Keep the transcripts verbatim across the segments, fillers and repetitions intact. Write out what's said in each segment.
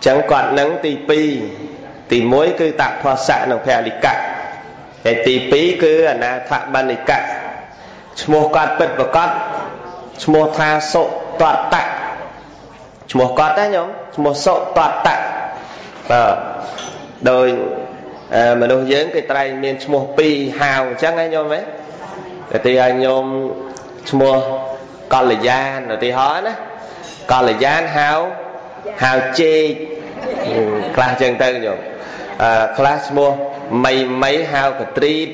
chẳng quạt nắng tì pi tì muối cứ tạc thoa sạ nông phè lì cạ cái tì pi cứ ở na thạ ban lì cạ mua quạt bật vào quạt mua tha sộ toạt tạc mua quạt đấy nhóm mua sộ toạt tạc ờ rồi mà đồ dưỡng cái tay miền mua pi hào chắc anh nhóm ấy thì anh nhóm mua con là gian rồi thì hỏi đó con là gian hào hào chê class chân tư nhộm class mua mấy mấy hào cả trít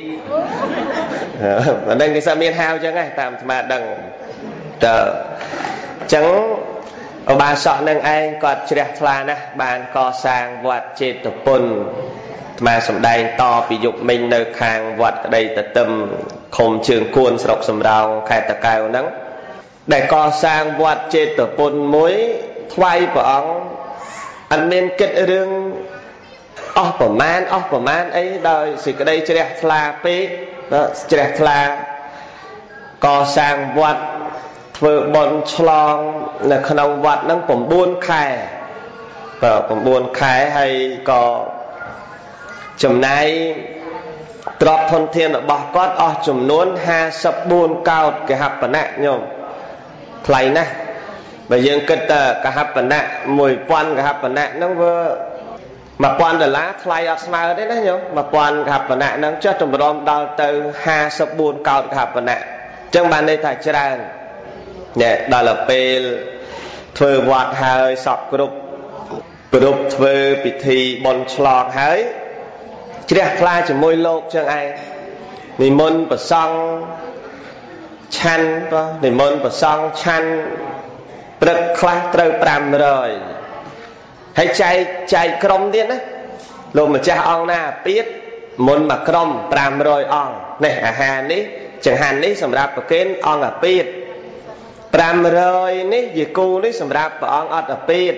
ở đây cái sao miền hào chẳng ai tạm mà đằng chờ chẳng ở bà sọ nâng anh còn trẻ là nè bạn co sang vọt trên tập bồn mà sầm đai to bị dục mình nơi hàng vọt đây tập tâm khom trường cuốn sọc sầm rau khai tà cào nắng để co sang vọt trên tập bồn muối quay của ông anh nên kết rương ốc của man ốc của man ấy đời sự cái đây trẻ là pé trẻ là co sang vọt vừa bồn chlong là khăn vặt năng phẩm buôn khai và phẩm buôn khai hay có chùm này trọt thôn thiên ở bọc cót ở chùm nôn ha sập buôn cao cái hạp bản nạ nhôm thay nè bây giờ kết cả hạp bản nạ mùi quan cái hạp bản nạ nó vừa mà quan là lá thay ở smile đấy đó nhôm mà quan cái hạp bản nạ nó cho chùm rôm đào từ ha sập buôn cao cái hạp bản nạ chẳng bàn đây tại chơi nè đó là pe thưa vọt hơi sọt group group thưa bị thi bồn lọt hơi chỉ đẹp là chỉ môi lột cho ai thì môn bờ sông chăn thì môn bờ sông chăn bật class từ pram rồi hãy chạy chạy crom điên á luôn mà cha ông na biết môn mà crom pram rồi ông này à hà ní chẳng hạn ní sầm rạp kén ông à biết pram rồi ní về cô ní sầm rạp ông ở biết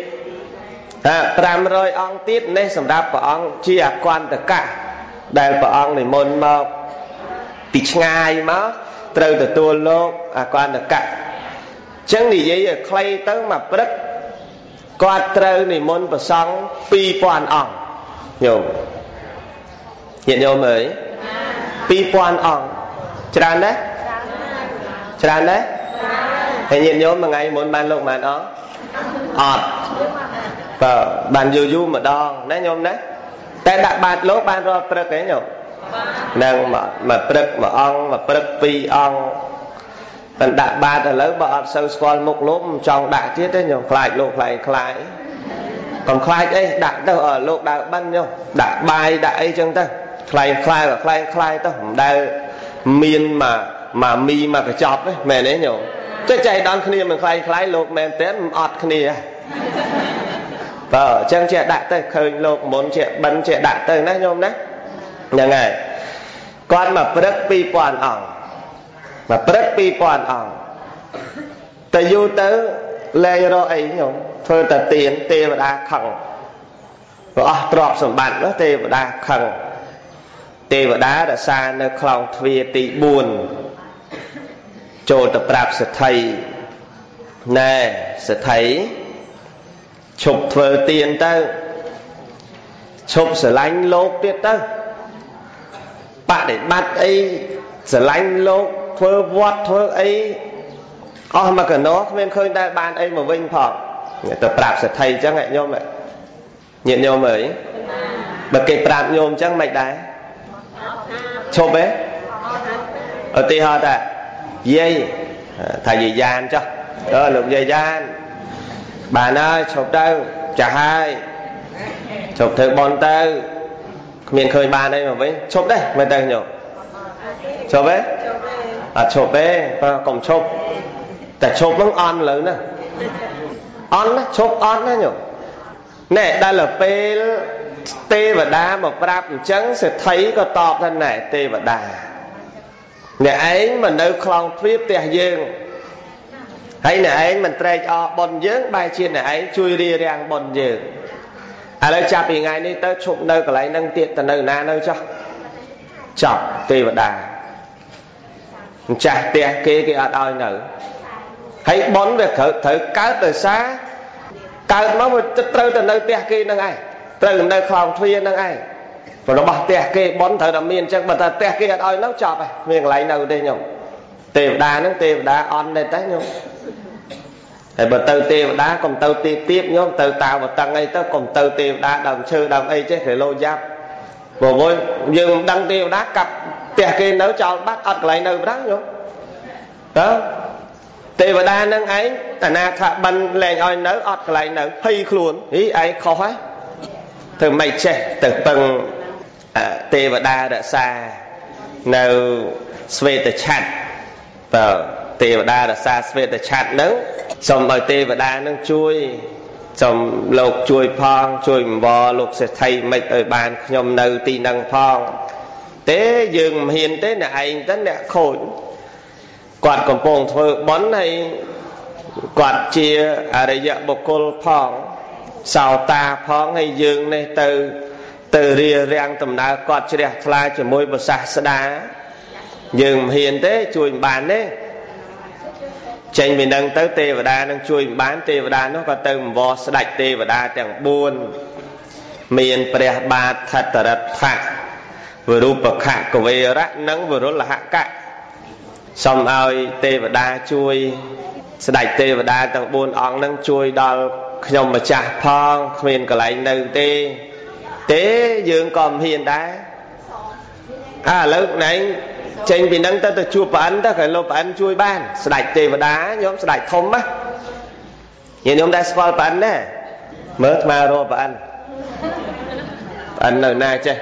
à pram rồi ông tiếp ní sầm rạp ông chia quan tất cả đại ông này môn mà bị ngay mà từ từ tua lô à quan tất cả chẳng gì vậy clay tới mà bất quan từ này môn bờ sông pi quan ông nhiều hiện nhiều mới pi quan ông tràn đấy tràn đấy thì nhìn nhớ mà ngày muốn ban lục mà nó ọt và bàn dù du mà đo đấy nhôm đấy tại đặt bát lỗ ban rồi bật đấy nhổ năng mà mà bật mà ong mà bật pi ong bạn đặt bát là lớn bọt sâu squal một lốp trong đại tiết đấy nhổ khai lục khai khai còn khai ấy đặt đâu ở lục đại ban nhổ đặt bài đại chân ta khai khai và khai khai ta đại miên mà mà mi mà cái chọp ấy mẹ đấy nhổ cái chạy đón kia mình khai khai lục mẹ tết ọt kia vợ chân trẻ đại tới khơi lục muốn trẻ bắn trẻ đại tới đấy nhôm đấy nhà ngày con mà bớt pi quan ỏng mà bớt pi quan ỏng tại du tới lê rồi ấy nhôm thôi ta tiền tê và đa khẳng và trọp sầm bạn đó tê và đa khẳng tê và đá đã xa nơi khòng thuê tị buồn chỗ tập rạp sẽ thấy nè sẽ thấy chụp thơ tiền tơ chụp sẽ lánh lốt tiết tơ bạn để bắt ấy sẽ lánh lốt thơ vót thơ ấy ồ mà cả nó không nên khơi ta ban ấy mà vinh phỏng tập rạp sẽ thấy chắc ngại nhôm vậy nhận nhôm ấy bật kịp rạp nhôm chắc mạch đáy chụp ấy ở tì hợp à dây thầy gì gian cho đó lục dây gian bà ơi chụp đâu chả hai chụp thử bọn tư miền khơi bà đây mà với chụp đây mấy tay nhổ chụp ấy à chụp ấy còn chụp tại chụp vẫn on lớn nè on á chụp on á nhổ nè đây là p t và đá mà rap trắng sẽ thấy có tọp thân này t và đá nè ấy mà nơi khlong tuyết tè dương hay nè ấy mình trai cho bồn dương bài chiên nè ấy chui đi rang bồn dương à đây chạp thì ngày đi tới chụp nơi cái lấy nâng tiệt từ nơi na nơi cho chọc tê và đà chặt tè kia kia ở đôi nữ hãy bón về thử thử cá từ xa កើតមកត្រូវទៅនៅផ្ទះគេនឹងឯងត្រូវនៅខ្លោងទ្វារនឹងឯងព្រោះរបស់ផ្ទះគេបន់ត្រូវតែមានអញ្ចឹងបើតែផ្ទះគេអត់ឲ្យនៅចប់ហើយមានកន្លែងនៅទេញោមទេវតាហ្នឹងទេវតាអន់ទេតែញោមហើយបើទៅទេវតាកុំទៅទីទៀបញោមទៅតាវតឹងអីទៅកុំទៅទេវតាដើមឈើដើមអីចេះគេលោយ៉ាប់ព្រោះមួយយើងមិនដឹងទេវតាកាប់ផ្ទះគេនៅចោលបាត់អត់កន្លែងនៅប្រាំញោមតើទេវតានឹងឯងតាណាថាបិណ្ឌលែងឲ្យនៅអត់កន្លែងនៅភ័យខ្លួនហីឯងខុសហើយធ្វើមិនចេះទៅពឹងទេវតារក្សានៅស្វេតឆ័ត្របើទេវតារក្សាស្វេតឆ័ត្រនឹងសូមឲ្យទេវតានឹងជួយសូមលោកជួយផងជួយអង្វរលោកសេដ្ឋីមិនឲ្យបានខ្ញុំនៅទីនឹងផងទេយើងមិនហ៊ានទេអ្នកឯងទៅអ្នកខូចគាត់កំពុងធ្វើបុណ្យហើយគាត់ជាអរិយបុគ្គលផងសោតាផងហើយយើងនេះទៅទៅរៀបរៀងដំណើរគាត់ជ្រះថ្លាជាមួយព្រះសាស្តាយើងមិនហ៊ានទេជួយមិនបានទេចេញពីនឹងទៅទេវតានឹងជួយមិនបានទេវតានោះក៏ទៅអង្វរស្ដេចទេវតាទាំងបួនមានព្រះបាទថតរដ្ឋៈវរូបខៈកវេរៈនិងវរុលហកៈសូមឲ្យទេវតាជួយស្ដេចទេវតាទាំងបួនអង្គនឹងជួយដល់ខ្ញុំម្ចាស់ផងគ្មានកន្លែងនៅទេទេយើងក៏មិនហ៊ានដែរអាឥឡូវណែចេញពីនឹងទៅទៅជួបព្រះអិនទៅក៏លោកព្រះអិនជួយបានស្ដេចទេវតាញោមស្ដេចធំណាញោមដែរស្គាល់ព្រះអិនណាមើលថ្មរកព្រះអិនព្រះអិននៅណាចេះ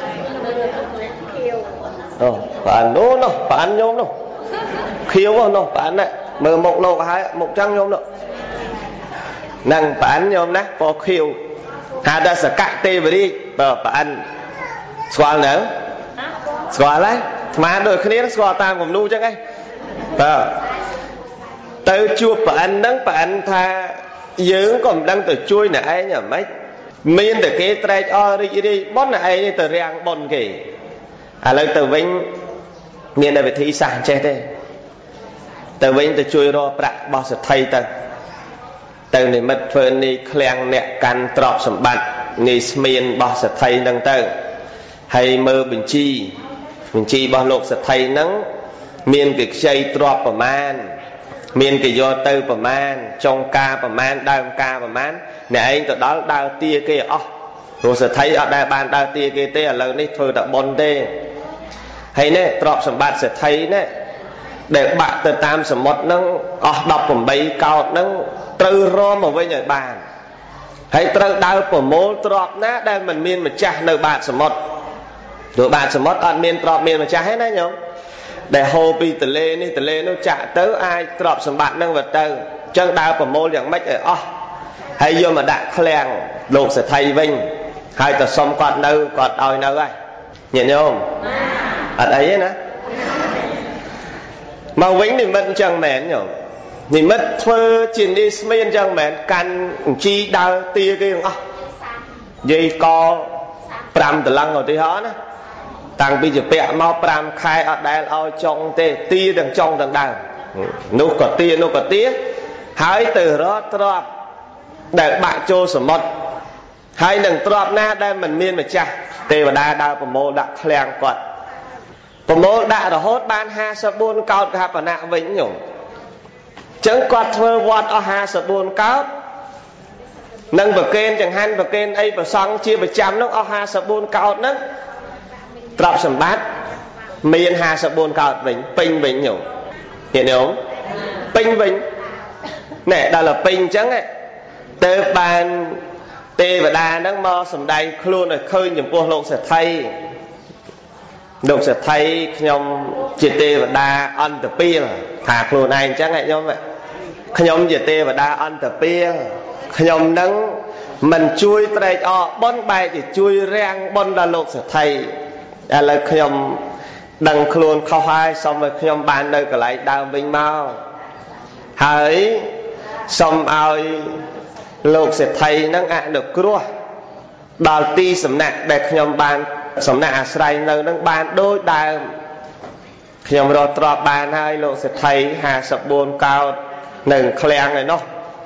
អូព្រះអិននោះនោះព្រះអិនញោមនោះខៀវនោះព្រះអិនណាមើលមុខលោកហើយមុខចឹងញោមនោះនឹងព្រះអិនញោមណាពណ៌ខៀវហៅថាសកទេវរាជបើព្រះអិនស្គាល់នៅស្គាល់ហើយស្មាដូចគ្នាស្គាល់តាមគំនូចឹងឯងបើទៅជួបព្រះអិនហ្នឹងព្រះអិនថាយើងក៏មិនដឹងទៅជួយអ្នកឯងអ្ហ្មិចមានតែគេត្រេកអររីករាយបុណ្យអ្នកឯងទៅរាំងបុណ្យគេឥឡូវទៅវិញមានតែវិធីសាស្ត្រចេះទេទៅវិញទៅជួយរកប្រាក់របស់សេដ្ឋីទៅទៅនិមិត្តធ្វើនេះឃ្លាំងអ្នកកាន់ទ្រព្យសម្បត្តិនេះស្មានរបស់សេដ្ឋីហ្នឹងទៅហើយមើលបញ្ជីបញ្ជីរបស់លោកសេដ្ឋីហ្នឹងមានគេខ្ចីទ្រព្យប្រមាណមានគេយកទៅប្រមាណចុងការប្រមាណដើមការប្រមាណអ្នកឯងទៅដល់ដើរទាគេអស់ព្រោះសេដ្ឋីអត់ដែលបានដើរទាគេទេឥឡូវនេះធ្វើតែបុណ្យទេហើយនេះទ្រព្យសម្បត្តិសេដ្ឋីនេះដែលបាក់ទៅតាមសមុទ្រហ្នឹងអស់ដប់ប្រាំបីកោដហ្នឹងត្រូវរមមកវិញឲ្យបានហើយត្រូវដើរប្រមូលទ្រព្យណាដែលមិនមានម្ចាស់នៅបាតសមុទ្រព្រោះបាតសមុទ្រអត់មានទ្រព្យមានម្ចាស់ទេណាញោមដែលហូរពីទន្លេនេះទន្លេនោះចាក់ទៅអាចទ្រព្យសម្បត្តិហ្នឹងវាទៅអញ្ចឹងដើរប្រមូលយ៉ាងម៉េចឲ្យអស់ហើយយកមកដាក់ឃ្លាំងលោកសេដ្ឋីវិញហើយទៅសុំគាត់នៅគាត់ឲ្យនៅហើយញាតិញោមអត់អីទេណាមកវិញនិមិត្តអញ្ចឹងមែនញោមនិមិត្តធ្វើជានេះស្មានអញ្ចឹងមែនកាន់អញ្ជីដើរទាគេទាំងអស់និយាយកប្រាំតឡឹងឧទាហរណ៍ណាតាំងពីជាពាក់មកប្រាំខែអត់ដែលឲ្យចុងទេទាទាំងចុងទាំងដើមនោះក៏ទានោះក៏ទាហើយទៅរកទ្រព្យដែលបាក់ចូលសមុទ្រហើយនឹងទ្រព្យណាដែលមិនមានម្ចាស់ទេវតាដើរប្រមូលដាក់ឃ្លាំងគាត់ប្រមូលដាក់រហូតបានห้าสิบสี่កោដកហបណៈវិញញោមចឹងគាត់ធ្វើវត្តអស់ห้าสิบสี่កោដនឹងប្រកេនចង្ហាន់ប្រកេនអីប្រសង់ជាប្រចាំនោះអស់ห้าสิบสี่កោដហ្នឹងទ្រព្យសម្បត្តិមានห้าสิบสี่កោដវិញពេញវិញញោមញាតិញោមពេញវិញណែដល់ទៅពេញអញ្ចឹងទៅបានទេវតាហ្នឹងមកសម្ដែងខ្លួនឲ្យឃើញចំពោះលោកសេដ្ឋីលោកសេដ្ឋីខ្ញុំជាទេវតាអន្តពាលថាខ្លួនឯងអញ្ចឹងញោមខ្ញុំជាទេវតាអន្តពាលខ្ញុំនឹងមិនជួយត្រេកអរបុណ្យបែរជាជួយរាំងបុណ្យដល់លោកសេដ្ឋីឥឡូវខ្ញុំដឹងខ្លួនខុសហើយសូមឲ្យខ្ញុំបាននៅកន្លែងដើមវិញមកហើយសូមឲ្យលោកសេដ្ឋីនឹងអនុគ្រោះដល់ទីសំណាក់ដែលខ្ញុំបានសំណាក់អាស្រ័យនៅនឹងបានដូចដើមខ្ញុំរកទ្រព្យបានហើយលោកសេដ្ឋីห้าสิบสี่កោដនៅឃ្លាំងឯនោះ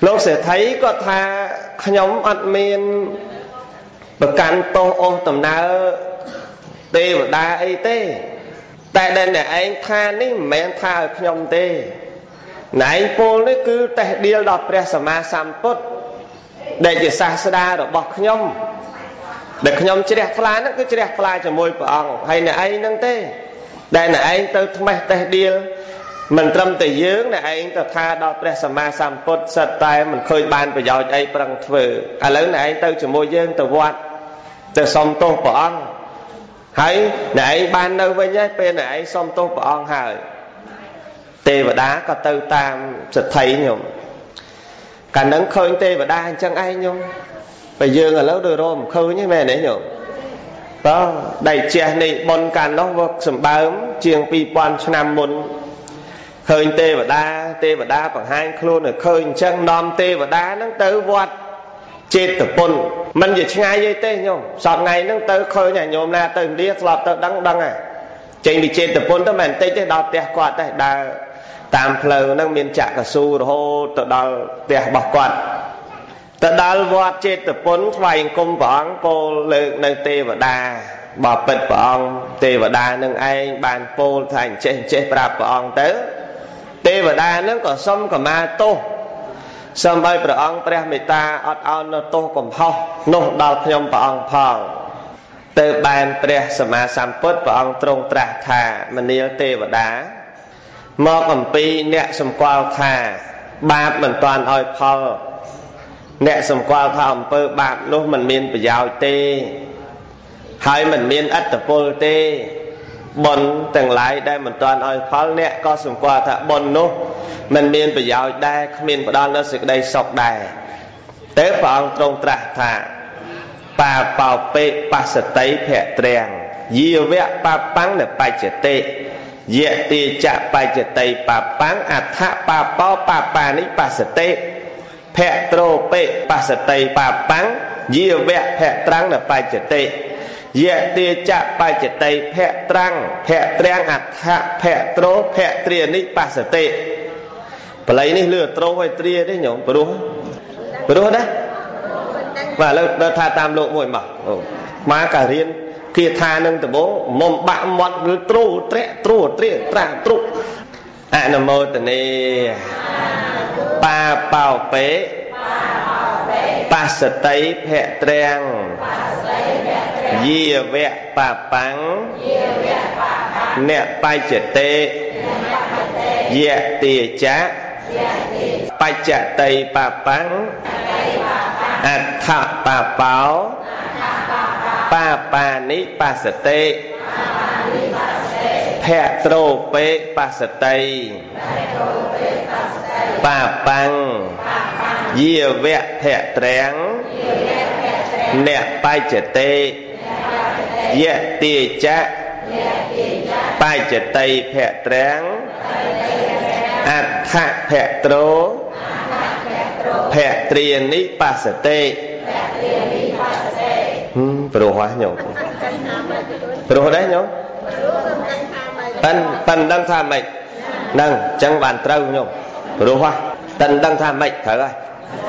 លោកសេដ្ឋីក៏ថាខ្ញុំអត់មានប្រកាន់ទោសអូសដំណើរទេវតាអីទេតែដែលអ្នកឯងថានេះមិនមែនថាឲ្យខ្ញុំទេអ្នកឯងពោលនេះគឺតេះដៀលដល់ព្រះសម្មាសម្ពុទ្ធដែលជាសាស្តារបស់ខ្ញុំដែលខ្ញុំជ្រះថ្លាហ្នឹងគឺជ្រះថ្លាជាមួយព្រះអង្គហើយអ្នកឯងហ្នឹងទេដែលអ្នកឯងទៅថ្មេះតេះដៀលមិនត្រឹមតែយើងអ្នកឯងទៅថាដល់ព្រះសម្មាសម្ពុទ្ធសិតតែមិនឃើញបានប្រយោជន៍អីប្រឹងធ្វើឥឡូវអ្នកឯងទៅជាមួយយើងទៅវត្តទៅសុំទោសព្រះអង្គហើយអ្នកឯងបាននៅវិញហើយពេលអ្នកឯងសុំទោសព្រះអង្គហើយទេវតាក៏ទៅតាមសិទ្ធិខ្ញុំកាលហ្នឹងឃើញទេវតាអញ្ចឹងឯងខ្ញុំបើយើងឥឡូវដូចរមឃើញហ្នឹងមែនទេខ្ញុំតើដៃជះនេះបុណ្យកាលនោះវាសម្បើមជាងពីរពាន់ឆ្នាំមុនឃើញទេវតាទេវតាបង្ហាញខ្លួនឲ្យឃើញអញ្ចឹងនាំទេវតាហ្នឹងទៅវត្តចេតពុនមិនជាឆ្ងាយទេញោមសពថ្ងៃហ្នឹងទៅឃើញញោមណាទៅឥណ្ឌាធ្លាប់ទៅដឹងដឹងហ่ะចេញពីចេតពុនទៅមិនតិចទេដល់ផ្ទះគាត់ទេដើរតាមផ្លូវហ្នឹងមានចក្រស៊ូរហូតទៅដល់ផ្ទះរបស់គាត់ទៅដល់វត្តចេតពុនថ្វាយអង្គមព្រះអង្គពោលលើកនៅទេវតាបបិទ្ធព្រះអង្គទេវតានឹងឯងបានពោលថាអញ្ចេះអញ្ចេះប្រាប់ព្រះអង្គទៅទេវតានឹងក៏សុំកម្មាទោសសូមឲ្យព្រះអង្គព្រះមេត្តាអត់ឱននៅទោសកំហុសនោះដល់ខ្ញុំព្រះអង្គផងទៅបានព្រះសម្មាសម្ពុទ្ធព្រះអង្គទ្រង់ត្រាស់ថាមនាលទេវតាមកអំពីអ្នកសម្គាល់ថាបាបមិនតាន់ឲ្យផលអ្នកសម្គាល់ថាអំពើបាបនោះមិនមានប្រយោជន៍ទេហើយមិនមានអត្តពលទេបុណ្យទាំងឡាយដែលមិនតាន់ឲ្យផលអ្នកក៏សម្គាល់ថាបុណ្យនោះមិនមានប្រយោជន៍ដែរគ្មានផ្ដល់នូវសេចក្តីសុខដែរតែព្រះអង្គទ្រង់ត្រាស់ថាបាបោពេបសតិភៈត្រាំងយាវៈបបាំងនបច្ចតិយៈទាចៈបច្ចតិបបាំងអដ្ឋបបោបបានិបសតិភៈត្រោពេបសតិបបាំងយាវៈភៈត្រាំងនបច្ចតិយៈទាចៈបច្ចតិភៈត្រាំងភៈត្រាំងអដ្ឋភៈត្រោភៈត្រានិបសតិបល័យនេះលឺត្រោហើយត្រាទេញោមព្រោះព្រោះណាបាទឥឡូវដល់ថាតាមលោកមួយមកមកការៀនគាថានឹងដំបងមុំបាក់មាត់ឬទ្រូត្រាក់ទ្រូត្រាត្រាទ្រុអនុមោទនីបាបោពេបសតិភៈត្រាំងយាវៈបបាំងអ្នកបច្ចតិយៈទាចៈបច្ចតិបបាំងអដ្ឋបបោបបានិបសតិភៈត្រោពេបសតិបបាំងយាវៈភៈត្រាំងអ្នកបច្ចតិយៈទាចៈបច្ចតិភៈត្រាំងអដ្ឋភៈត្រោភៈត្រានិបសតិព្រោះហ่ะញោមព្រោះដែរញោមប៉ិនប៉ិនដឹងថាម៉េចហ្នឹងអញ្ចឹងបានត្រូវញោមព្រោះហ่ะប៉ិនដឹងថាម៉េចត្រូវហើយ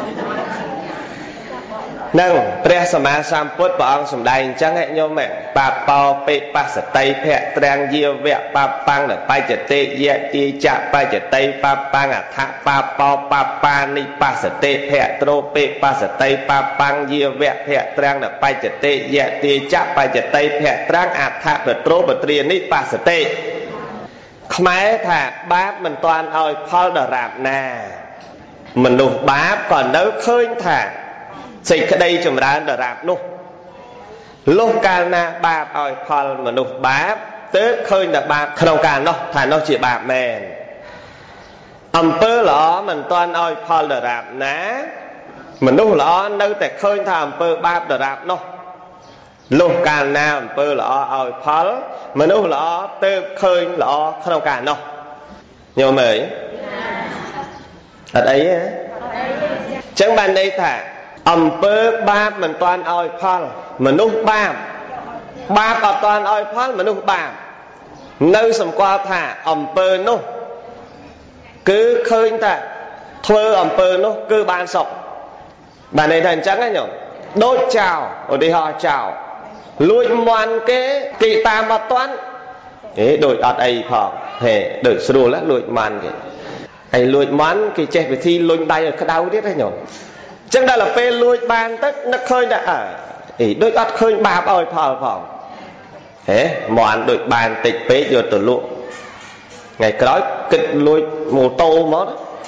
នឹងព្រះសម្មាសម្ពុទ្ធព្រះអង្គសម្ដែងអញ្ចឹងឯងញោមបាបោពេបសតិភៈត្រាំងយាវៈបបាំងបច្ចតិយៈទាចៈបច្ចតិបបាំងអដ្ឋបបោបបានិបសតិភៈត្រោពេបសតិបបាំងយាវៈភៈត្រាំងបច្ចតិយៈទាចៈបច្ចតិភៈត្រាំងអដ្ឋបត្រោបត្រានិបសតិខ្មែរថាបាបមិនតាន់ឲ្យផលដរាបណាមនុស្សបាបក៏នៅឃើញថាសេចក្តីចម្រើនដរាបនោះលុះកាលណាបាបឲ្យផលមនុស្សបាបទើបឃើញតែបាបក្នុងកាលនោះថានោះជាបាបមែនអំពើល្អមិនតាន់ឲ្យផលដរាបណាមនុស្សល្អនៅតែឃើញថាអំពើបាបដរាបនោះលុះកាលណាអំពើល្អឲ្យផលមនុស្សល្អទើបឃើញល្អក្នុងកាលនោះញោមអើយអត់អីទេចឹងបានន័យថាអំពើបាបមិនតាន់ឲ្យផលមនុស្សបាបបាបអត់តាន់ឲ្យផលមនុស្សបាបនៅសម្គាល់ថាអំពើនោះគឺឃើញថា thưa ẩm pơ nó cứ ban sọc bà này thành trắng ấy nhở đốt chào ở đây họ chào lùi ngoan cái kỳ ta mà toán thế đổi ọt ấy phỏ hề đổi sưu lá lùi ngoan cái hay lùi ngoan cái trẻ phải thi lùi tay ở cái đau biết đấy nhở chẳng đây là phê lùi ban tất nó khơi đã à ý đôi ọt khơi bạp ơi phỏ phỏ thế ngoan đổi bàn tịch phế vô từ lụa ngày cái đó kịch lùi mô tô mất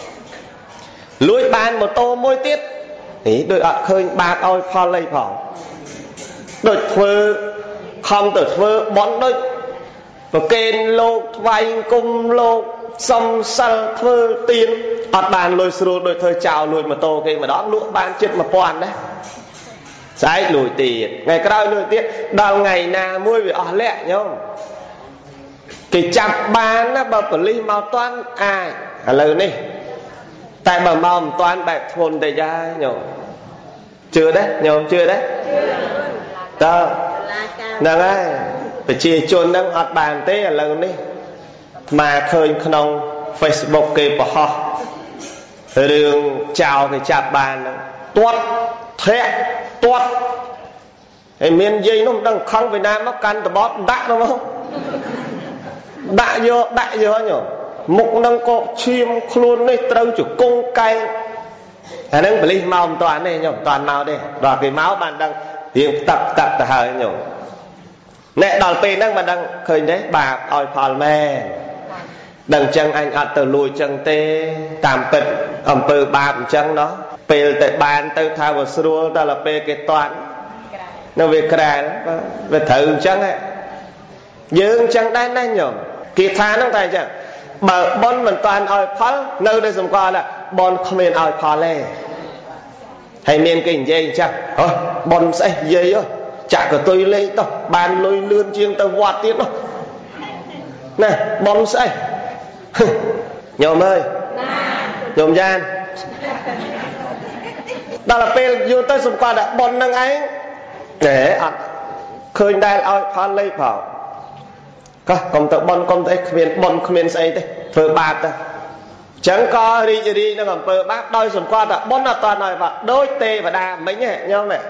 lùi bàn một tô môi tiết ý đôi ọt khơi bạp ơi phỏ lây phỏ đôi thơ không từ thơ bón đôi và kênh lô vay cung lô xong săn thơ tiên ọt bàn lùi sưu đôi thơ chào lùi mà tô kênh mà đó lụa bàn chết mà toàn đấy trái lùi tiền ngày cái đó lùi tiết đào ngày nào mua vì ọt lẹ nhá cái chạp bán á bà bà ly màu toán ai à lời này tại bà màu toán bạch thôn đầy ra nhá chưa đấy nhôm chưa đấy tao nâng ai phải chia chôn nâng ọt bàn tế là lần này mà khơi khăn Facebook kê bỏ họ đường chào cái chạp bàn tuốt thét tuốt cái miền dây nó đang khăn Việt Nam nó căn tờ bóp đạ đúng không đạ vô đạ vô nhở mục nâng có chim luôn này trâu chủ cung cây à nâng phải lên màu toàn này nhở toàn màu đây và cái máu bạn đang hiện tập tập tập hơi nhở nè đòn pin đang mà đang khơi đấy bà oi phòn mè đằng chân anh ở từ lùi chân tê tạm tịnh ẩm từ bà chân đó pê tại bàn từ thao vào sưu ta là pê cái toán nó về kra về thử chân ấy dương chân đan đan nhở kỳ tha nó tay chẳng bờ bon mình toàn oi phòn nơi đây dùng qua là bon không nên oi phòn lê hay miền kinh dây chắc ờ bon sẽ dây ơi chả cả tôi lấy tao bàn lôi lươn chiêng tao quạt tiếp đâu nè bon sẽ nhôm ơi nhôm gian đó là pe vô tới xung quanh đã bon năng ấy để ăn khơi đai oi phan lấy vào có công tự bon công tự miền bon miền say thế phơi bạc ta chẳng có đi đi nó còn phơi bạc đôi xung quanh đã bon là toàn nói và đôi tê và đa mấy nhẹ nhau này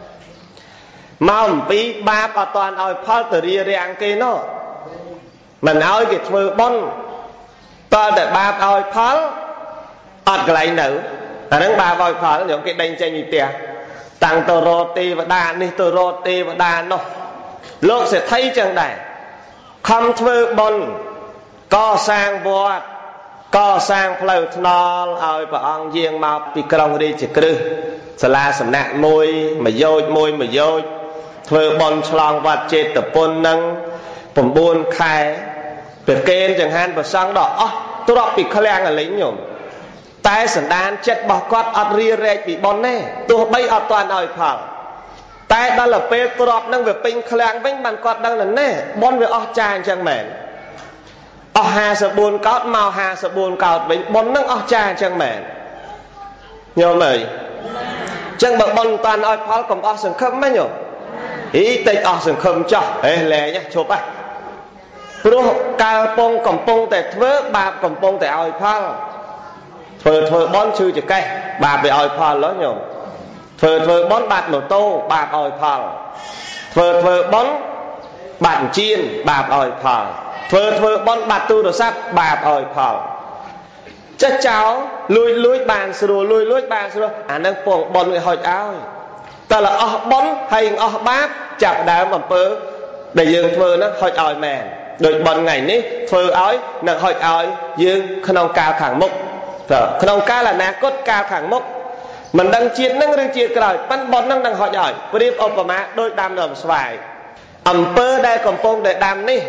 mau bị ba ở toàn oi phan từ đi riêng kia nó mình nói cái phơi bon ta để ba oi phan ọt cái này nữ à nâng ba oi phan những cái đánh tranh như tiền tăng tờ roti và đàn đi tờ roti và đàn nó lúc sẽ thấy chẳng này không thơ bon co sang vọt co sang phơi nó ơi và ông riêng mà bị công đi chỉ cứ sẽ là sầm nặng môi mà dôi môi mà dôi thơ bon chlong vật chết tập pôn nângผมbuôn khai về kênh chẳng hạn và sang đó tôi đọc bị khơi là lính nhổm taiสันดาน chất bỏ quát ọt ria rẹt bị bon nè tôi bay ọt toàn ỏi phẳng tai đó là pe tôi đọc năng về pin khơi vĩnh bàn quát đang là nè bon về ọt tràn chẳng mền ọt hà sờ buồn cọt màu hà sờ buồn cọt vĩnh bon năng ọt tràn chẳng mền nhổm ơi chẳng bậc bon toàn ỏi phẳng còn ọt sừng khâm mấy nhổm ý tịch ọt sừng khâm cho ê lẹ nhá chụp áรู้การปงกำปงแต่เถื่อบาปกำปงแต่เอาพอเถื่อเถื่อบอนชื่อจะใกล้บาปไปเอาพอแล้วโยมเถื่อเถื่อบอนบาดหนูโตบาปเอาพอเถื่อเถื่อบอนบาดจีนบาปเอาพอเถื่อเถื่อบอนบาดตู้โดซับบาปเอาพอจะเจ้าลุยลุยบานสุดลุยลุยบานสุดอ่านั่งปงบอนไปหอยเอาแต่ละอ๋อบอนให้อ๋อบาปจับดาวมันเปิ้ลđể dương thưa nó hoi ỏi mèn đôi bọn ngày ní thưa ói nặng hoi ỏi dương khăn cao thẳng mốc khăn cao là ná cốt cao thẳng mốc mình đang chiến năng đang chiến rồi bắn bọn năng đang hoi ỏi với đi ôm vào má đôi đam đầm xoài ẩm pơ đây còn phong để đam ní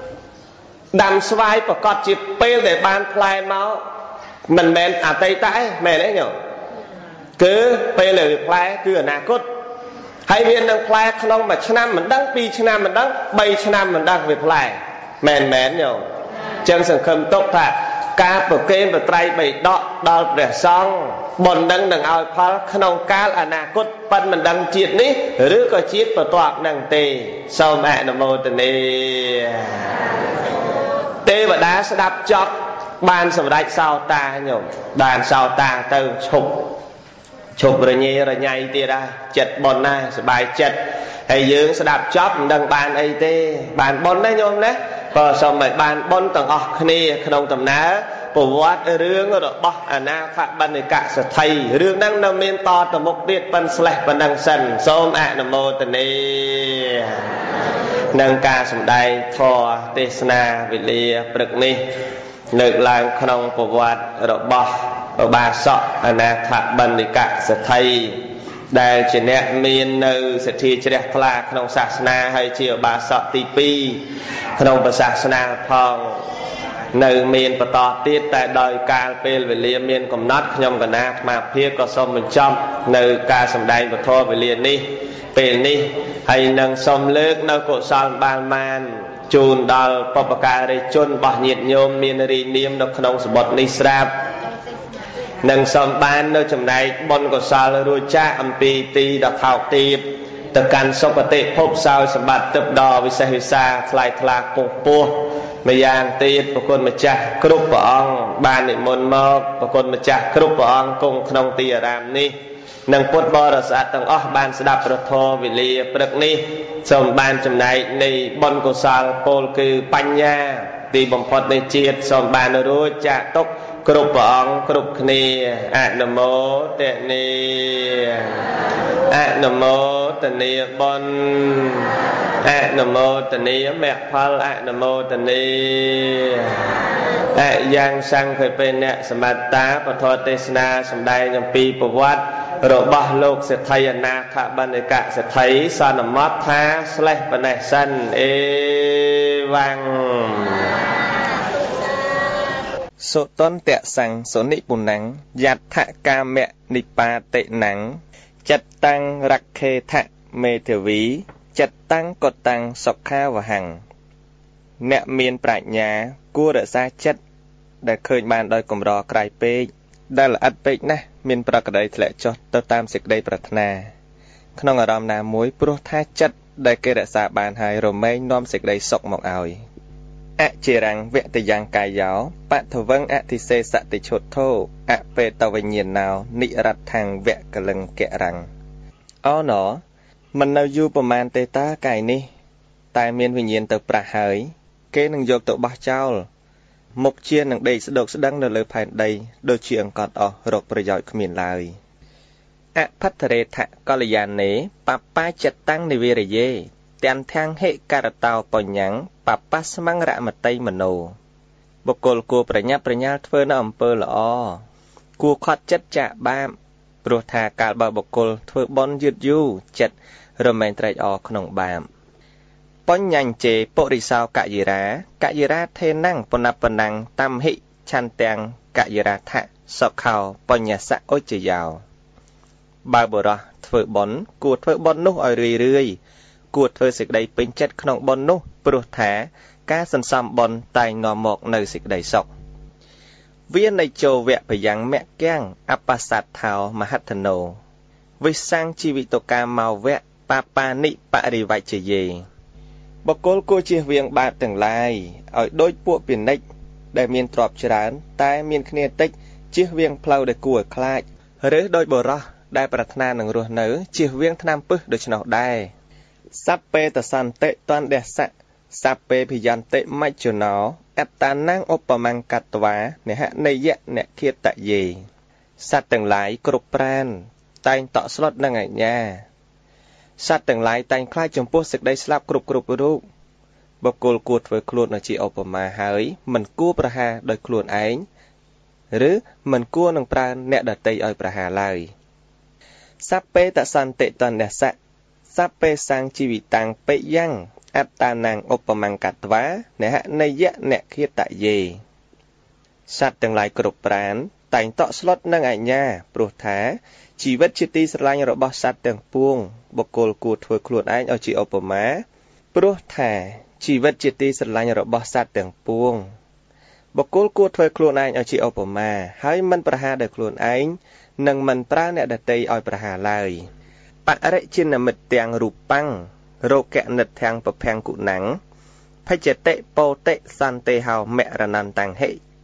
đam xoài và cọt chịp pê để ban play máu mình men à tây tái mẹ đấy nhở cứ pê lời play cứ ở ná cốt hay viên đang play không mà năm mình đăng pi năm mình đăng bay năm mình đăng về play mền mền nhiều chân sừng khâm tốt thà cá bờ kênh bờ trai bảy đọ đo để xong bồn đăng đằng ao phá không cá là nà cốt pan mình đăng chiết ní rứa có chiết bờ toạc đằng tê sau mẹ nó mô tình đi tê và đá sẽ đạp chót ban sầm đạch sao ta nhổm đàn sao ta từ chụp chụp rồi nhẹ rồi nhảy tia ra chật bồn này bài chật hay dưỡng sẽ đạp chóp đằng bàn ấy tê bàn bồn đấy nhôm đấy còn xong rồi bàn bồn tầng ọc này không tầm ná bộ vót rương rồi bọc à na phạm ban này cả sẽ thầy rương đang nằm bên to tầm một tiết ban sẹt ban đằng sần xôm ạ nằm mô tần này nâng ca sầm đai thò tê na vị lìa bực ni lực lang không bộ vót rồi bọc ở bà sọ à na phạm ban này cả sẽ thầy đại chỉ nét miền nơi sẽ thi chỉ đẹp là không sạch na hay chiều bà sọ tì pi không bà sạch na phong nơi miền bắt tọt tiết tại đời ca về liền miền cầm nát nhom gần na mà phía có sông mình trong nơi ca sầm đai và thô về liền đi về đi hay nâng sông nước nơi cổ sông ban man chun đào popaka để chun bỏ nhiệt nhôm miền ri niêm nó không sập bọt ní srap nâng sông ban nơi chấm này bon của sao rồi cha âm pi ti đặc thảo tiệp từ căn sông bát tệ phốp sao sầm bát tập đò với xe hơi xa fly fly pung pua mấy giang tiệp một con một cha cướp của ông ban để môn mơ một con một cha cướp của ông cùng không tia làm ni nâng phốt bò là sát tầng óc ban sẽ đạp rồi thô vì lìa bực ni sông ban chấm này này bon của sao pol cứ banh nha thì bấm phốt này chiết sông ban rồi cha tốc cướp ông cướp ni à nằm mô tệ ni à nằm mô tệ ni bon à nằm mô tệ ni mẹ phal à nằm mô tệ ni à giang sang phải bên nè sầm ta và thọ tê na sầm đai nhầm pi bồ vát rồi bao lục sẽ thấy na thạ ban để cả sẽ thấy san nằm mót tha slay bên này san e vang số tôn tệ sang số nị bùn nắng giặt thạ ca mẹ nị pa tệ nắng chặt tăng rắc khê thạ mê thừa ví chặt tăng cột tăng sọc kha và hằng nẹ miền prại nhà cua đỡ xa chất để khơi bàn đôi cùng rò cài pê đây là ắt pê nè miền prạc đây lệ cho tơ tam sực đây prát na không ở đom na muối pro tha chất để kê đỡ xa bàn hai rồi mấy nom sực đây sọc mọc ỏi ạ chỉ rằng vẹn từ giang cài giáo bạn thầu vâng ạ thì xê sạ từ chốt thô ạ về tàu về nhiệt nào nị rặt thằng vẹn cả lần kẹ rằng ó nó mình nào du bờ man tê ta cài ni tài miền về nhiệt từ pra hới kế nâng dọc tụ ba trao một chia nâng đầy sẽ đột sẽ đăng được lời phải đầy đôi chuyện còn ở rộp rồi giỏi miền lại ạ phát thề thạ có là giàn nế papa chặt tăng này về rồi dê tiền thang hệ cà tàu bỏ nhắn papa mang ra mặt tây mà nổ bọc cồn cua phải nhấp phải nhát phơi nó ẩm pơ lọ cua khót chất chạ bám rồi thà cả bờ bọc cồn phơi bon dứt du chặt rồi mình trai ở không bám bón nhanh chế bộ đi sao cả gì ra cả gì ra thế năng bón nạp bón năng tam hị chan tang cả gì ra thạ sọc khảo bón nhà xã ôi chỉ giàu ba bữa đó phơi bón cua phơi bón nút ở rì rì cua thơ xịt đầy pin chất không bon nút pro thả cá sân xăm bon tay ngò mọc nơi xịt đầy sọc viên này trầu vẹn phải dáng mẹ keng apasat thảo mà hát thần nổ với sang chi vị tổ ca màu vẹn papa nị pa đi vài chỉ gì bọc côn cô chia viên ba tầng lai ở đôi bộ biển nách để miền trọp chán tai miền khné tích chia viên plau để cua khai rứa đôi bờ ra đại bát na nâng ruột nở chia viên tham pức được chọn đại sắp pe tờ san tệ toàn đẹp sạ sắp pe thì dàn tệ mạch cho nó ép ta năng ốp mang cắt vá nè hạ này dẹn nè kia tại gì sát từng lái cột pran tay tọ slot năng ở nhà sát từng lái tay khai chấm post sực đây slap cột cột rú bọc cột cột với cột là chỉ ốp mà hới mình cua praha đời cột ánh rứ mình cua năng pran nè đợt tây ở praha lại sắp pe tờ san tệ toàn đẹp sạ sắp pe sang chi vị tăng pe yang áp ta nàng ốp mang cắt vá nè hạ này dẹn nè kia tại gì sát từng lại cột pran tay tọ slot năng ở nhà pro thá chỉ vết chi ti slang rồi bao sát từng puông bọc cột cột với cột ánh ở chỉ ốp má pro thá chỉ vết chi ti slang rồi bao sát từng puông bọc cột cột với cột ánh ở chỉ ốp má hay mình praha được cột ánh nâng mình pra nè đặt tay ở praha lại bạn ấy trên là mật tiền rụp băng rô kẹ nật thang và phèn cụ nắng phải chết tệ bô tệ san tê hào mẹ ra nàn tàng hệ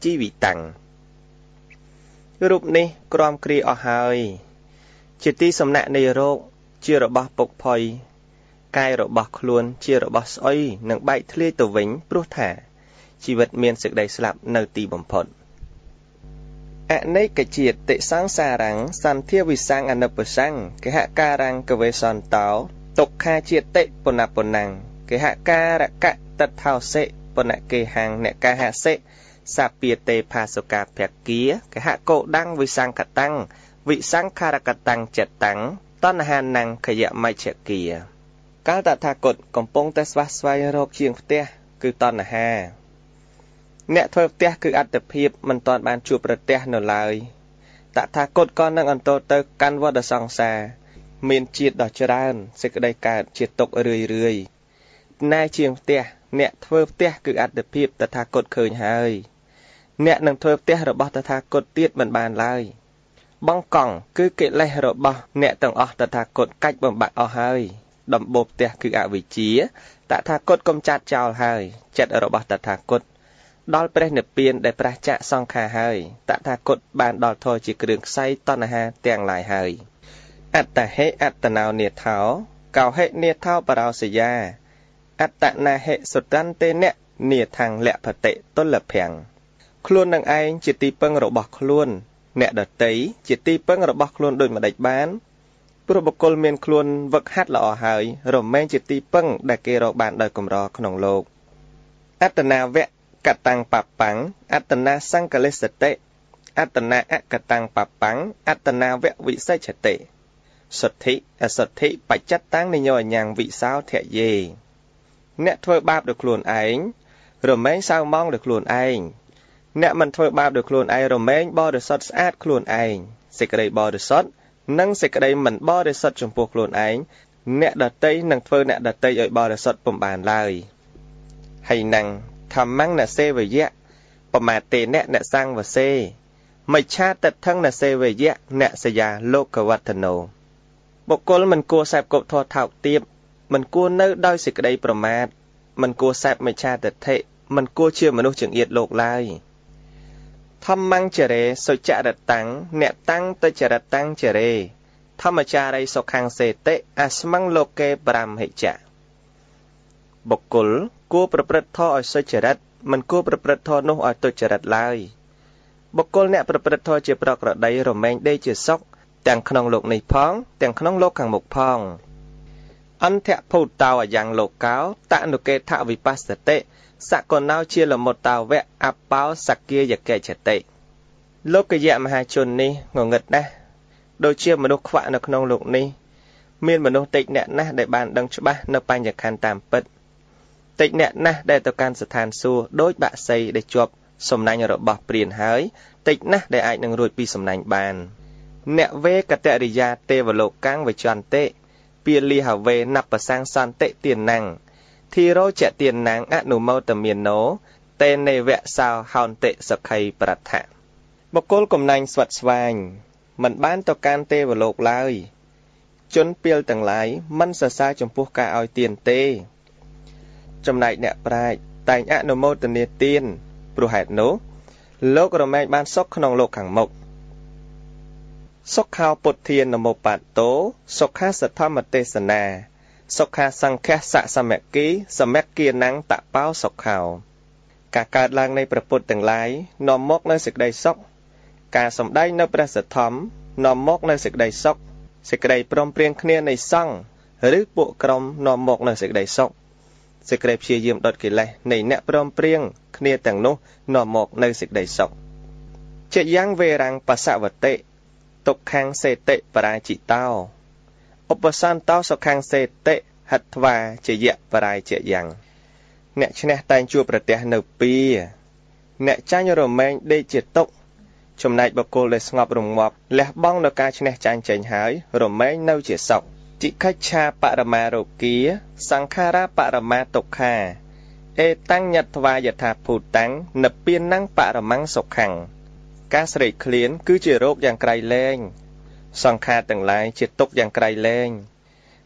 ជីវិតាំងរូបនេះក្រំគ្រាអស់ហើយជាទីសំណាក់នៃរោគជារបស់ពុកផុយកាយរបស់ខ្លួនជារបស់ស្អុយនឹងបែកធ្លាយទៅវិញព្រោះថាជីវិតមានសេចក្តីស្លាប់នៅទីបំផុតអនេកជាតិតិសង្សារាំងសន្ធាវិសੰងអនុបសੰងកហការាំងកវេសន្តោទុក្ខាជាតិតិពុណពុណੰកហការកៈតថោសិពុណកេហੰអ្នកកហសិសាពាទេផាសុកាភគាកហកោដੰវិសੰខតੰវិសង្ខារកតੰចិត្តੰតណ្ហានੰខយមច្ឆគាកាលតថាគតកំពុងតែស្វះស្វែងរកជាងផ្ទះគឺតណ្ហាអ្នកធ្វើផ្ទះគឺអត្តភាពមិនទាន់បានជួបប្រទះនៅឡើយតថាគតក៏នឹងអន្តរទៅកាន់វដ្តសង្សារមានជាតិដ៏ច្រើនសេចក្តីកើតជាទុករឿយរឿយណែជាងផ្ទះអ្នកធ្វើផ្ទះគឺអត្តភាពតថាគតឃើញហើយអ្នកនឹងធ្វើផ្ទះរបស់តថាគតទៀតមិនបានឡើយបងកង់គឺកិលេសរបស់អ្នកទាំងអស់តថាគតកាច់បំបាក់អស់ហើយដំបូលផ្ទះគឺអវិជ្ជាតថាគតកំចាត់ចោលហើយចិត្តរបស់តថាគតដល់ព្រះនិព្វានដែលប្រះចាកសង្ខារហើយតថាគតបានដល់ធម៌ជាគ្រឿងខ្សែតណ្ហាទាំងឡាយហើយអត្តហេអត្តណោនេថោកោហេនេថោបរោសយាអត្តនាហេសុតន្ទេនៈនេថាំងលភតិតុលភាំងខ្លួននឹងឯងជាទីពឹងរបស់ខ្លួនអ្នកដតីជាទីពឹងរបស់ខ្លួនដូចម្ដេចបានព្រោះបុគ្គលមានខ្លួនវឹកហាត់ល្អហើយរមែងជាទីពឹងដែលគេរកបានដោយកម្រក្នុងលោកអត្តនាវៈកតាំងបបាំងអត្តនាសង្កលេសតិអត្តនាអកតាំងបបាំងអត្តនាវៈវិសេឆតិសុទ្ធិអសុទ្ធិបច្ចតតាំងនិញោអញ្ញាំងវិសោធយេអ្នកធ្វើបាបដោយខ្លួនឯងរមែងសៅម៉ងដោយខ្លួនឯងអ្នកមិនធ្វើបាបដោយខ្លួនឯងរមែងបរិសុទ្ធស្អាតខ្លួនឯងសេចក្តីបរិសុទ្ធនិងសេចក្តីមិនបរិសុទ្ធចំពោះខ្លួនឯងអ្នកដតីនឹងធ្វើអ្នកដតីឲ្យបរិសុទ្ធពុំបានឡើយហើយនឹងធម្មងណសេវយៈបមាតេនៈអ្នកសង្វសេមិច្ឆាតថឹងណសេវយៈអ្នកសយាលោកវត្តនោបុគ្គលមិនគួរសេពគប់ធម៌ថោកទាបមិនគួរនៅដោយសេចក្តីប្រមាទមិនគួរសេពមិច្ឆាទិដ្ឋិមិនគួរជាមនុស្សចង្អៀតលោកឡើយធម្មងចរេសុចរតាំងអ្នកតាំងទៅចរតាំងចរេធម្មចារីសុខੰសេតិអស្មੰលោកេប្រាំហិចៈបុគ្គលគួរប្រព្រឹត្តធម៌ឲ្យសុចរិតមិនគួរប្រព្រឹត្តធម៌នោះឲ្យទុច្ចរិតឡើយបុគ្គលអ្នកប្រព្រឹត្តធម៌ជាប្រក្រតីរមែងដេកជាសុខទាំងក្នុងលោកនេះផងទាំងក្នុងលោកខាងមុខផងអន្តៈភូតោអយ៉ាងលោកោតនុកេថវិបស្សតិសកណោជាលមុតតាវៈអបោសគាយកេចតិលោកយៈមហាជននេះងងឹតណាស់ដូចជាមនុស្សខ្វាក់នៅក្នុងលោកនេះមានមនុស្សតិចអ្នកណាស់ដែលបានដឹងច្បាស់នៅបញ្ញខណ្ឌតាមពិតតិចអ្នកណាស់ដែលទៅកាន់ស្ថានសួគ៌ដោយបាក់សីដែលជាប់សំណាញ់របស់ព្រានហើយតិចណាស់ដែលអាចនឹងរួចពីសំណាញ់បានអ្នកវេកតរិយាទេវលោកកាំងវិចន្តិពាលីហវេណបសੰសន្តិទានੰធីរោចទានੰអនុមោតមានណោតេនេវៈសោហោនតិសខៃប្រថៈបុគ្គលកំណាញ់ស្វិតស្វាញមិនបានទៅកាន់ទេវលោកឡើយជនពាលទាំងឡាយមិនសរសើរចំពោះការឲ្យទានទេចំណែកអ្នកប្រាជ្ញតែងអនុមោទនាទានព្រោះហេតុនោះលោករមែងបានសុខក្នុងលោកខាងមុខសុខោពុទ្ធានមោបតោសុខាសទ្ធមទេសនាសុខាសង្ឃៈសសមគីសមគីណੰតបោសុខោការកើតឡើងនៃព្រះពុទ្ធទាំងឡាយនាំមកនៅសេចក្តីសុខការសំដែងនៅព្រះសទ្ធំនាំមកនៅសេចក្តីសុខសេចក្តីព្រមព្រៀងគ្នានៃសង្ឃឬពួកក្រុមនាំមកនៅសេចក្តីសុខសេចក្តីព្យាយាមដុតកិលេសនៃអ្នកព្រមព្រៀងគ្នាទាំងនោះនាំមកនៅសេចក្តីសុខជាយ៉ាងវេរាំងបសវតិទុក្ខំសេតិបរាជិតោឧបសន្តោសុខំសេតិហិត្វាជាយៈបរាជយ៉ាងអ្នកឈ្នះតែងជួបប្រទះនៅពីអ្នកចាញ់រមែងដេកជាទុក្ខចំណែកបុគ្គលដែលស្ងប់រងាប់លះបង់នៅការឈ្នះចាញ់ចេញហើយរមែងនៅជាសុខจิកិច្ឆាបរមារោគាសង្ខារាបរមាទុក្ខាអេតាំងញត្វាយថាភូតាំងនិព្វានੰបរមੰសុខੰការស្រេកឃ្លានគឺជារោគយ៉ាងក្រៃលែងសង្ខារទាំងឡាយជាទុក្ខយ៉ាងក្រៃលែង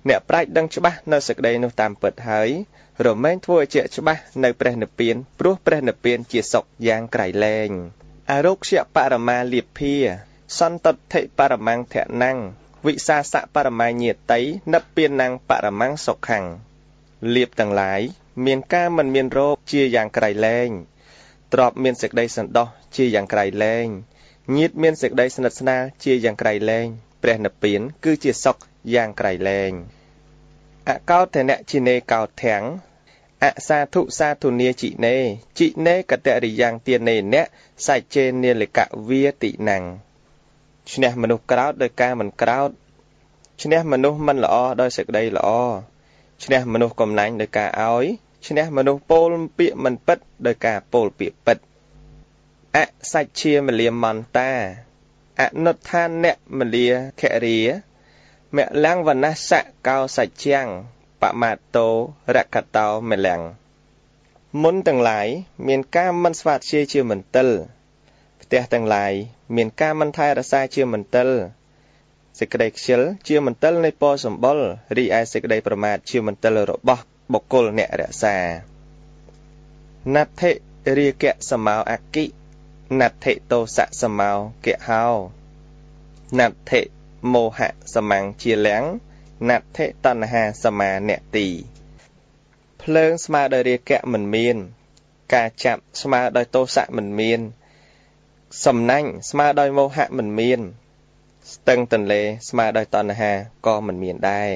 អ្នកប្រាជ្ញដឹងច្បាស់នៅសេចក្តីនោះតាមពិតហើយរមែងធ្វើឲ្យជាក់ច្បាស់នៅព្រះនិព្វានព្រោះព្រះនិព្វានជាសុខយ៉ាងក្រៃលែងអរោគ្យបរមាលាភាសន្តតិបរមង្គធនੰវិសាសៈបរមាញាតិនិព្វានੰបរមង្គសុខੰលៀបទាំងឡាយមានការមិនមានរោគជាយ៉ាងក្រៃលែងទ្រពមានសេចក្តីសន្តោសជាយ៉ាងក្រៃលែងញាតិមានសេចក្តីស្និទ្ធស្នាលជាយ៉ាងក្រៃលែងព្រះនិព្វានគឺជាសុខយ៉ាងក្រៃលែងអកោតនៈជីនេកោធាំងអសាធុសាធុនីជីនេជីនេកតរិយ៉ាងទានេអ្នកសច្ចេនាលកវាតិណੰឈ្នះមនុស្សក្រោតដោយការមិនក្រោតឈ្នះមនុស្សមិនល្អដោយសេចក្តីល្អឈ្នះមនុស្សកំណាញ់ដោយការឲ្យឈ្នះមនុស្សពោលពាក្យមិនពិតដោយការពោលពាក្យពិតអសច្ជាមលាមន្តាអនុដ្ឋានអ្នកមលាខរិយមលាំងវណ្ណសៈកោសច្ចាំងបមាតោរកតោមលាំងមុនទាំងឡាយមានការមិនស្វាធ្យាយជាមន្ទិលផ្ទះទាំងឡាយមានការមិនថែរក្សាជាមន្ទិលសេចក្តីខ្ជិលជាមន្ទិលនៃពរសម្បុររីឯសេចក្តីប្រមាទជាមន្ទិលរបស់បុគ្គលអ្នករក្សាណដ្ឋិរាគៈសមោអគិណដ្ឋិតោសៈសមោកៈហោណដ្ឋិមោហៈសមੰជាលាំងណដ្ឋិតណ្ហាសមានតិភ្លើងស្មើដោយរាគៈមិនមានការចាប់ស្មើដោយតោសៈមិនមានសំណាញ់ស្មើដោយមោហៈមិនមានស្ទឹងទន្លេស្មើដោយតណ្ហាក៏មិនមានដែរ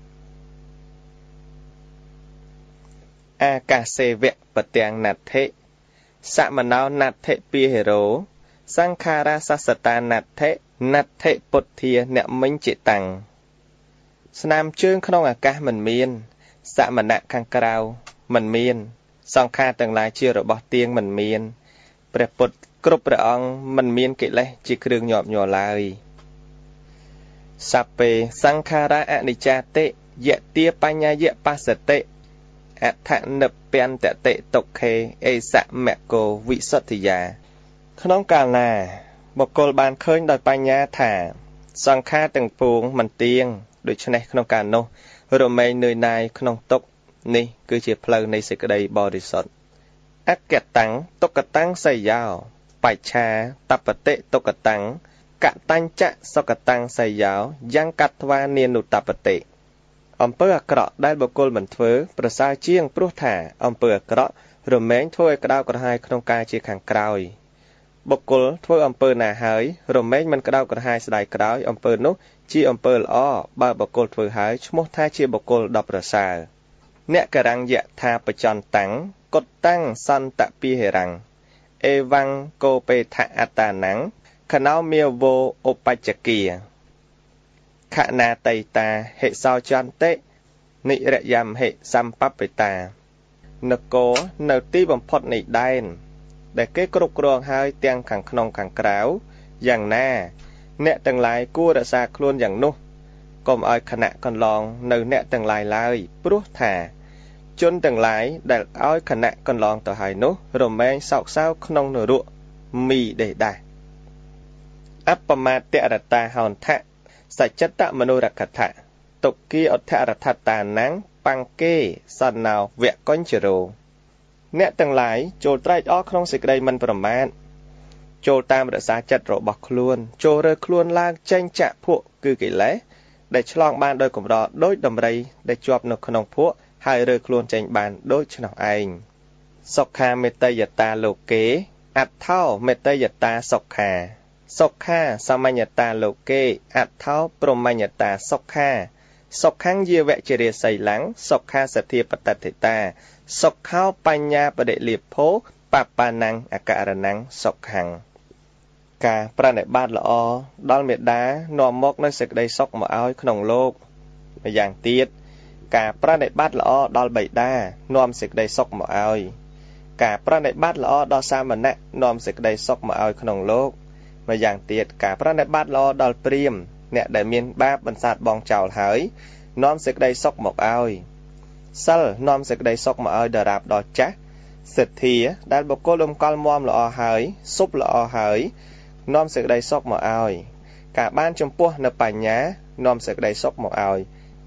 អាកាសេវៈបទាំងណដ្ឋិសមណោណដ្ឋិពីហេរោសង្ខារាសសតាណដ្ឋិណដ្ឋិពុទ្ធាអ្នកមិញចេតាំងស្នាមជើងក្នុងអាកាសមិនមានសមណៈខាងក្រៅមិនមានសង្ខារទាំងឡាយជារបស់ទៀងមិនមានព្រះពុទ្ធគ្រប់ព្រះអង្គមិនមានកិលេសជាគ្រឿងញាប់ញ័រឡើយសัพពេសង្ខារៈអនិច្ចាតិយតិបញ្ញាយបស្សតិអដ្ឋនិព្វានតតិទុក្ខេអេសមគោវិសុទ្ធិយាក្នុងកាលណាបុគ្គលបានឃើញដោយបញ្ញាថាសង្ខារទាំងពួងមិនទៀងដូច្នេះក្នុងកាលនោះរមែងនឿយណាយក្នុងទុក្ខនេះគឺជាផ្លូវនៃសេចក្តីបរិសុទ្ធអកតាំងទុក្ខតាំងសយយោបច្ឆាតបតិទុក្ខតាំងកតញ្ចសុខតាំងសយយោយ៉ាងកត្វានានុតបតិអំពើអាក្រក់ដែលបុគ្គលមិនធ្វើប្រសើរជាងព្រោះថាអំពើអាក្រក់រមែងធ្វើឲ្យក្តៅក្រហាយក្នុងកាយជាខាងក្រោយបុគ្គលធ្វើអំពើណាហើយរមែងមិនក្តៅក្រហាយស្ដាយក្រោយអំពើនោះជាអំពើល្អបើបុគ្គលធ្វើហើយឈ្មោះថាជាបុគ្គលដ៏ប្រសើរអ្នកករាំងយៈថាបច្ចន្តាំងកុតតាំងសន្តពិហេរាំងអេវੰកោបេថអតាណੰខណោមាវោឧបច្ចគាខណាតៃតាហិសោចន្តិនិរយមហិសម្បបិតានគរនៅទីបំផុតនៃដែនដែលគេគ្រប់គ្រងហើយទាំងខាងក្នុងខាងក្រៅយ៉ាងណាអ្នកទាំងឡាយគួររក្សាខ្លួនយ៉ាងនោះកុំឲ្យខណៈកន្លងនៅអ្នកទាំងឡាយឡើយព្រោះថាជនទាំងឡាយដែលឲ្យខណៈកន្លងទៅហើយនោះរមែងសោកសៅក្នុងនរកមីដេដាអបមាតរតាហោនថៈសច្ចតមនុរកថៈតុគីអដ្ឋរថតាណੰបង្កេសណោវៈកញ្ចរោអ្នកទាំងឡាយចូលត្រែកអរក្នុងសេចក្តីមិនប្រមាទចូលតាមរក្សាចិត្តរបស់ខ្លួនចូលរើខ្លួនឡើងចេញចាក់ភក់គឺកិលេសដែលឆ្លងបានដោយកម្រដោយដំរីដែលជាប់នៅក្នុងភក់ហើយរើខ្លួនចេញបានដូចឆ្នោះឯងសុខាមេតយតាលោកេអដ្ឋោមេតយតាសុខាសុខាសមញ្ញតាលោកេអដ្ឋោប្រមញ្ញតាសុខាសុខੰយាវៈជារាសីឡੰសុខាសទ្ធាបតតិតាសុខោបញ្ញាបដិលិភោបបាណੰអករណੰសុខੰការប្រណិប័តល្អដល់មេដានាំមកនូវសេចក្តីសុខមកឲ្យក្នុងលោកម្យ៉ាងទៀតការប្រណិប័តល្អដល់បិតានាំសេចក្តីសុខមកឲ្យការប្រណិប័តល្អដល់សាមណៈនាំសេចក្តីសុខមកឲ្យក្នុងលោកម្យ៉ាងទៀតការប្រណិប័តល្អដល់ព្រាហ្មណ៍អ្នកដែលមានបាបបន្សាតបងចោលហើយនាំសេចក្តីសុខមកឲ្យសិលនាំសេចក្តីសុខមកឲ្យដល់រាបដល់ចាស់សទ្ធាដែលបុគ្គលរំកល់មាំល្អហើយសុបល្អហើយនាំសេចក្តីសុខមកឲ្យការបានចំពោះនៅបញ្ញានាំសេចក្តីសុខមកឲ្យ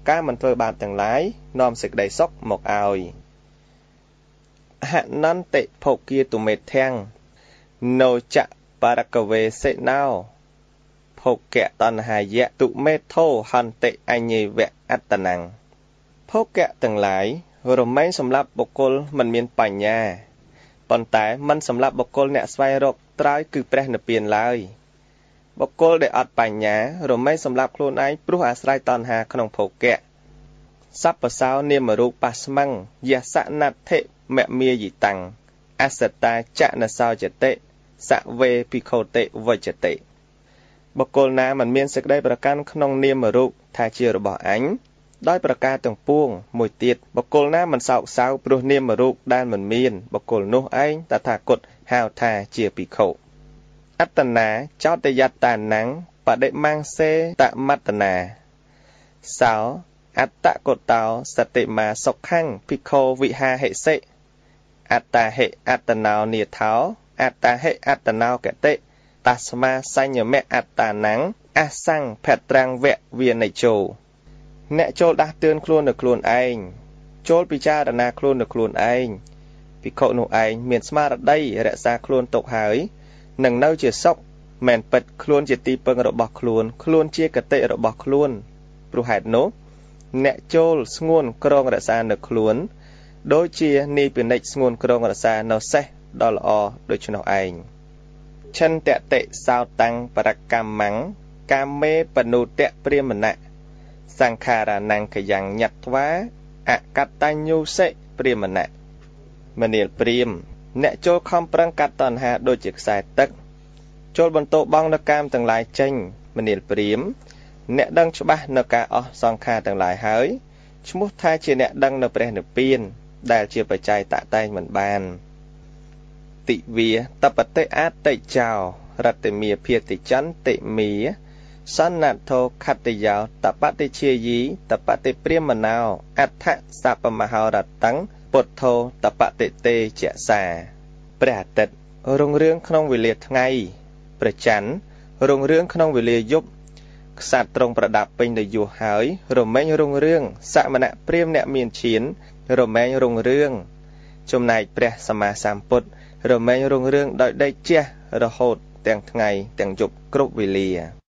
ការមិនធ្វើបាបទាំងឡាយនាំសេចក្តីសុខមកឲ្យហនន្តិភោគាទុមេធាំងនោចៈបរកវេសេណោភោគៈតណ្ហាយៈទុមេធោហន្តិអញ្ញេវៈអត្តនੰភោគៈទាំងឡាយរមែងសម្រាប់បុគ្គលមិនមានបញ្ញាប៉ុន្តែមិនសម្រាប់បុគ្គលអ្នកស្វែងរកត្រើយគឺព្រះនិព្វានឡើយបុគ្គលដែលអត់បញ្ញារមែងសម្រាប់ខ្លួនឯងព្រោះអាស្រ័យតណ្ហាក្នុងភោគៈសัพពសោនាមរូបបស្មੰយសនដ្ឋិមមាយិតੰអសតាចនសោចតិសវេភិក្ខុតិវច្ចតិបុគ្គលណាមិនមានសេចក្តីប្រកាន់ក្នុងនាមរូបថាជារបស់អញដោយប្រការទាំងពួងមួយទៀតបុគ្គលណាមិនសោកសៅព្រោះនាមរូបដែលមិនមានបុគ្គលនោះឯងតថាគតហៅថាជាភិក្ខុអត្តនាចោតយត្តានੰបដិមង្សេតមត្តនាសោអត្តកតោសតិមាសុខੰភិក្ខុវិហាហិសិអត្តាហិអត្តណោនិថោអត្តាហិអត្តណោកតិតស្មាសញ្ញមៈអត្តានੰអសੰភត្រាំងវៈវានិជោអ្នកចូលដាស់តឿនខ្លួននៅខ្លួនឯងចូលពិចារណាខ្លួននៅខ្លួនឯងភិក្ខុនោះឯងមានស្មារតីរក្សាខ្លួនទុកហើយនឹងនៅជាសុខមែនពិតខ្លួនជាទីពឹងរបស់ខ្លួនខ្លួនជាគតិរបស់ខ្លួនព្រោះហេតុនោះអ្នកចូលស្ងួនក្រងរក្សានៅខ្លួនដូចជានីពិនិចស្ងួនក្រងរក្សានៅសេះដ៏ល្អដូច្នោះឯងឆន្ទតិសោតាំងបរកម្មੰកាមេបនុតៈព្រាមណៈសង្ខារាណੰកយ៉ាងញត្វាអកតញ្ញូសិព្រាមណៈមនាលព្រាមអ្នកចូលខំប្រឹងកាត់តណ្ហាដូចជាខ្សែទឹកចូលបន្តបងនៅកាមទាំងឡាយចេញមនាលព្រាមអ្នកដឹងច្បាស់នៅការអស់សង្ខារទាំងឡាយហើយឈ្មោះថាជាអ្នកដឹងនៅព្រះនិព្វានដែលជាបច្ច័យតតែងមិនបានតិវាតបតិអតិចោរតមេភាតិចន្តិមីសន្នថោខត្តយោតបតិជាយីតបតិព្រាមណោអដ្ឋសពមហោរតੰពុទ្ធោតបតិតេចសាព្រះអាទិត្យរុងរឿងក្នុងវេលាថ្ងៃព្រះច័ន្ទរុងរឿងក្នុងវេលាយប់ក្សត្រទ្រង់ប្រដាប់ពេញដោយយសហើយរមែងរុងរឿងសមណៈព្រាហ្មណ៍អ្នកមានឈានរមែងរុងរឿងចំណែកព្រះសម្មាសម្ពុទ្ធរមែងរុងរឿងដោយដេកជះរហូតទាំងថ្ងៃទាំងយប់គ្រប់វេលា